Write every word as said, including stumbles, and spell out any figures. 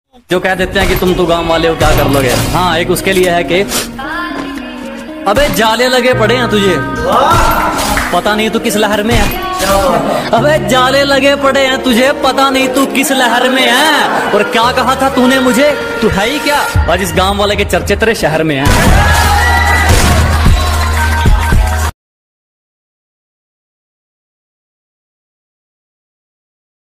जो कह देते हैं कि तुम तो गांव वाले हो, क्या कर लोगे। हाँ, एक उसके लिए है कि अबे जाले लगे पड़े हैं तुझे, पता नहीं तू किस लहर में है। अबे जाले लगे पड़े हैं तुझे, पता नहीं तू किस लहर में है। और क्या कहा था तूने मुझे, तू है ही क्या। आज इस गांव वाले के चर्चे तेरे शहर में है।